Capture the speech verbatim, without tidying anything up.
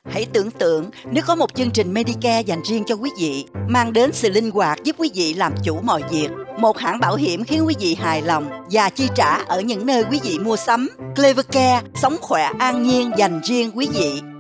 Hãy tưởng tượng nếu có một chương trình Medicare dành riêng cho quý vị, mang đến sự linh hoạt giúp quý vị làm chủ mọi việc. Một hãng bảo hiểm khiến quý vị hài lòng và chi trả ở những nơi quý vị mua sắm. Clevercare, sống khỏe an nhiên dành riêng quý vị.